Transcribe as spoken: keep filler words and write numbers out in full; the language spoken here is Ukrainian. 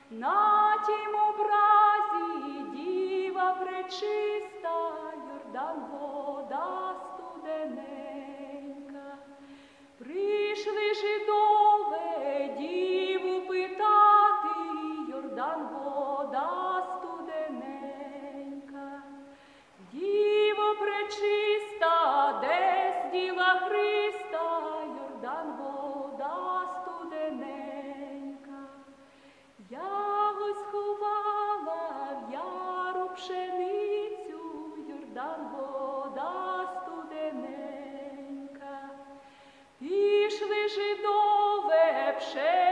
На тім образі діва пречиста, Йордан вода студененька. Прийшли жидове діву питати, Йордан вода студененька. Діво пречиста, десь діва Христа, Йордан вода студененька. Я ось ховала в яру пшеницю, Йордан вода студененька. Пішли жидове пшеницю,